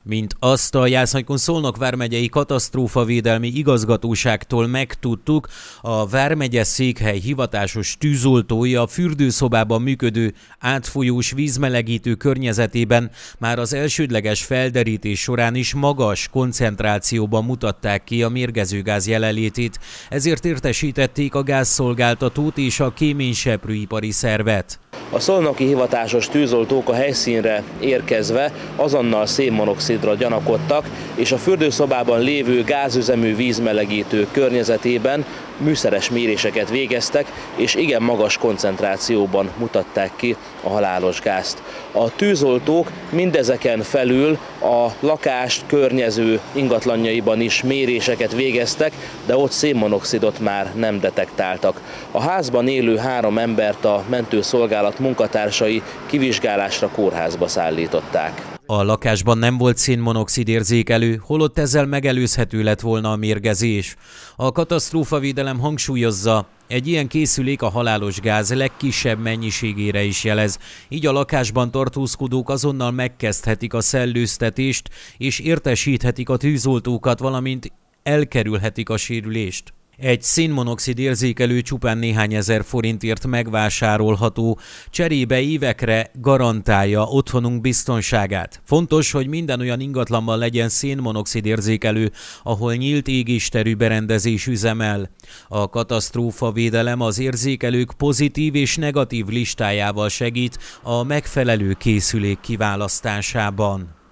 Mint azt a Jászai-Szolnok vármegyei katasztrófavédelmi igazgatóságtól megtudtuk, a vármegye székhely hivatásos tűzoltói a fürdőszobában működő átfolyós vízmelegítő környezetében már az elsődleges felderítés során is magas koncentrációban mutatták ki a mérgezőgáz jelenlétét, ezért értesítették a gázszolgáltatót és a kéményseprőipari szervet. A szolnoki hivatásos tűzoltók a helyszínre érkezve azonnal szénmonoxidra gyanakodtak, és a fürdőszobában lévő gázüzemű vízmelegítő környezetében műszeres méréseket végeztek, és igen magas koncentrációban mutatták ki a halálos gázt. A tűzoltók mindezeken felül a lakást környező ingatlanjaiban is méréseket végeztek, de ott szénmonoxidot már nem detektáltak. A házban élő 3 embert a mentőszolgálat munkatársai kivizsgálásra kórházba szállították. A lakásban nem volt szénmonoxid érzékelő, holott ezzel megelőzhető lett volna a mérgezés. A katasztrófavédelem hangsúlyozza, egy ilyen készülék a halálos gáz legkisebb mennyiségére is jelez, így a lakásban tartózkodók azonnal megkezdhetik a szellőztetést és értesíthetik a tűzoltókat, valamint elkerülhetik a sérülést. Egy szénmonoxid érzékelő csupán néhány ezer forintért megvásárolható, cserébe évekre garantálja otthonunk biztonságát. Fontos, hogy minden olyan ingatlanban legyen szénmonoxid érzékelő, ahol nyílt égésterű berendezés üzemel. A katasztrófavédelem az érzékelők pozitív és negatív listájával segít a megfelelő készülék kiválasztásában.